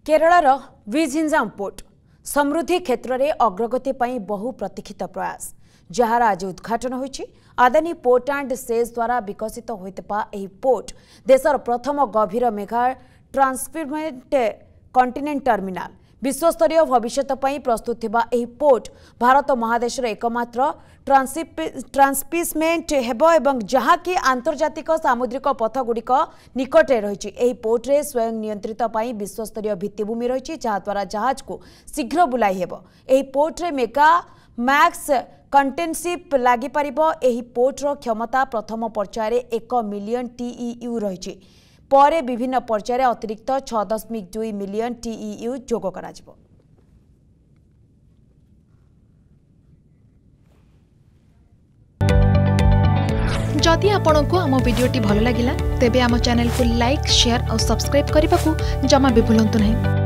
केरळर विझिंजाम port समृद्धि क्षेत्र में अग्रगति पर बहु प्रतीक्षित प्रयास जार आज उद्घाटन होइछि। अदानी पोर्ट एंड सेज द्वारा विकसित होइतबा एही पोर्ट देशर प्रथम गभीर मेगा ट्रांसफरमेंट कंटिनेंट टर्मिनाल विश्वस्तरीय भविष्यत पई प्रस्तुत थिबा एही पोर्ट भारत महादेशर एकमात्र ट्रांसपिसमेंट हेबो एवं जहाँकि आंतर्जातिक सामुद्रिक पथगुड़िक निकटे रही। एही पोर्ट रे स्वयं नियंत्रित पई विश्वस्तरीय भित्तिभूमि रही जहाँद्वारा जहाज को शीघ्र बुलाई हेबो। एही पोर्ट रे मेगा मैक्स कंटेनशिप लागि परिबो। एही पोर्ट रो क्षमता प्रथम पर्यायर 1 मिलियन TEU रही पर विभिन्न पर्यायर अतिरिक्त 6.2 मिलियन TEU जोग करा जिवो। जदि आपंक आम भिडी भल लगा तेब आम चैनल को लाइक शेयर और सब्सक्राइब करने को जमा भी भूलु नहीं।